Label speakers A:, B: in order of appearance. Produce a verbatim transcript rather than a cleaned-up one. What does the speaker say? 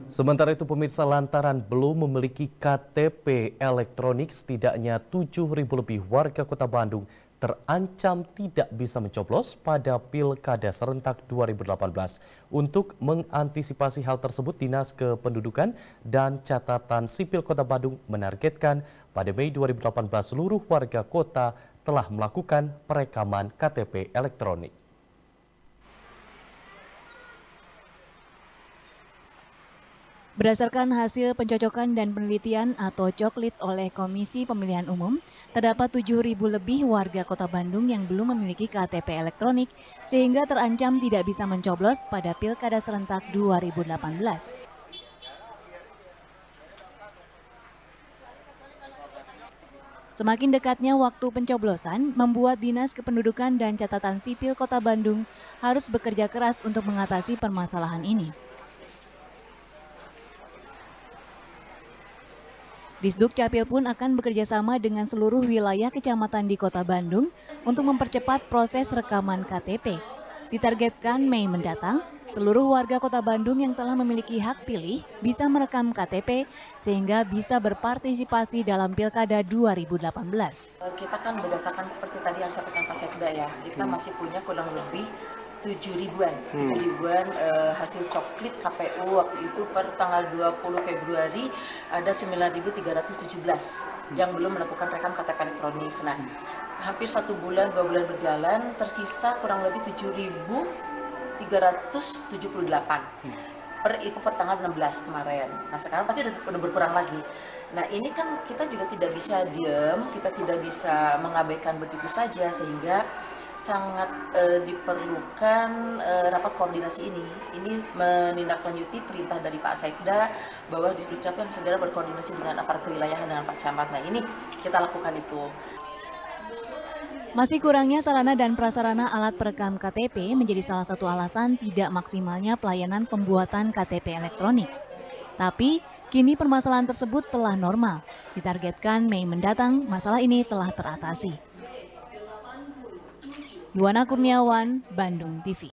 A: Sementara itu pemirsa, lantaran belum memiliki K T P elektronik, setidaknya tujuh ribu lebih warga Kota Bandung terancam tidak bisa mencoblos pada Pilkada serentak dua ribu delapan belas. Untuk mengantisipasi hal tersebut, Dinas Kependudukan dan Catatan Sipil Kota Bandung menargetkan pada Mei dua ribu delapan belas seluruh warga kota telah melakukan perekaman K T P elektronik.
B: Berdasarkan hasil pencocokan dan penelitian atau coklit oleh Komisi Pemilihan Umum, terdapat tujuh ribu lebih warga Kota Bandung yang belum memiliki K T P elektronik sehingga terancam tidak bisa mencoblos pada Pilkada serentak dua ribu delapan belas. Semakin dekatnya waktu pencoblosan membuat Dinas Kependudukan dan Catatan Sipil Kota Bandung harus bekerja keras untuk mengatasi permasalahan ini. Disduk Capil pun akan bekerjasama dengan seluruh wilayah kecamatan di Kota Bandung untuk mempercepat proses rekaman K T P. Ditargetkan Mei mendatang, seluruh warga Kota Bandung yang telah memiliki hak pilih bisa merekam K T P sehingga bisa berpartisipasi dalam Pilkada dua ribu delapan belas.
C: Kita kan berdasarkan seperti tadi yang disampaikan Pak Sekda ya, kita masih punya kurang lebih tujuh ribuan, tujuh ribuan uh, hasil coklit K P U waktu itu per tanggal dua puluh Februari ada sembilan ribu tiga ratus tujuh belas yang belum melakukan rekam K T P elektronik. Nah, hampir satu bulan, dua bulan berjalan, tersisa kurang lebih tujuh ribu tiga ratus tujuh puluh delapan. Per itu per tanggal enam belas kemarin. Nah, sekarang pasti udah, udah berkurang lagi. Nah, ini kan kita juga tidak bisa diam, kita tidak bisa mengabaikan begitu saja, sehingga sangat e, diperlukan e, rapat koordinasi ini. Ini menindaklanjuti perintah dari Pak Sekda bahwa Disduk Capil segera berkoordinasi dengan aparatur wilayah dengan Pak Camat. Nah, ini kita lakukan itu.
B: Masih kurangnya sarana dan prasarana alat perekam K T P menjadi salah satu alasan tidak maksimalnya pelayanan pembuatan K T P elektronik. Tapi kini permasalahan tersebut telah normal. Ditargetkan Mei mendatang masalah ini telah teratasi. Yuwana Kurniawan, Bandung T V.